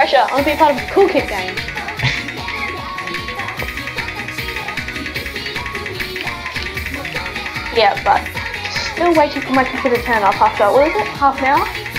pressure. I want to be part of a Cool Kid game. Yeah, but still waiting for my computer to turn off after, what is it, half an hour?